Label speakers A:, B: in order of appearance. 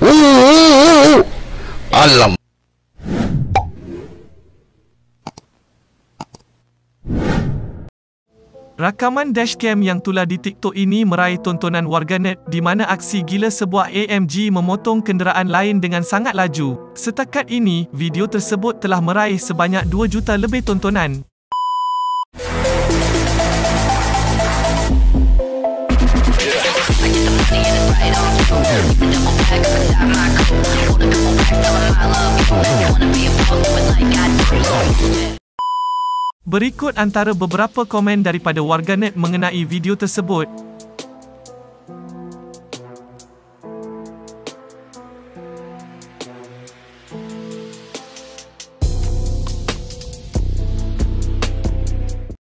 A: Alam.
B: Rakaman dashcam yang tular di TikTok ini meraih tontonan warganet di mana aksi gila sebuah AMG memotong kenderaan lain dengan sangat laju. Setakat ini, video tersebut telah meraih sebanyak 2 juta lebih tontonan. Berikut antara beberapa komen daripada warganet mengenai video tersebut.